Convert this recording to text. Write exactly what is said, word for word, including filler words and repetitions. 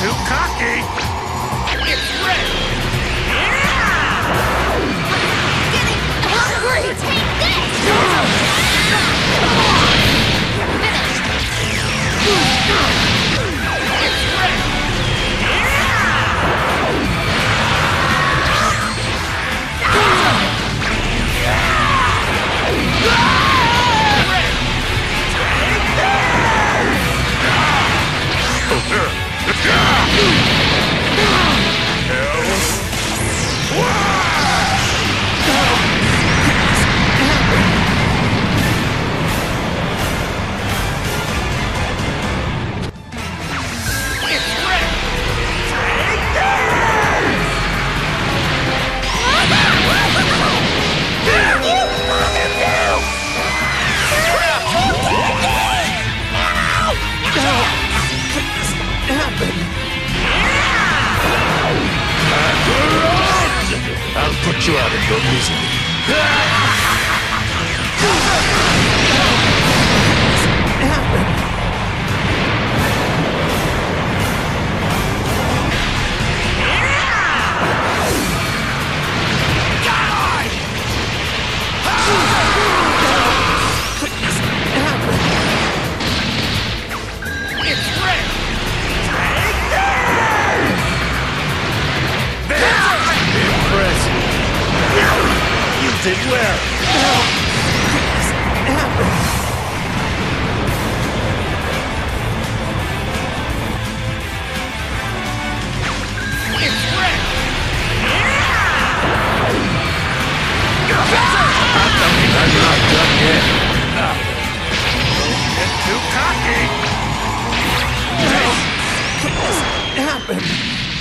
too cocky! It's red! Getting hungry! Take this! It's red! I'll put you out of your misery. It's red! Impressive. You did well. It's red! I'm not done yet. Don't get too cocky! What happened?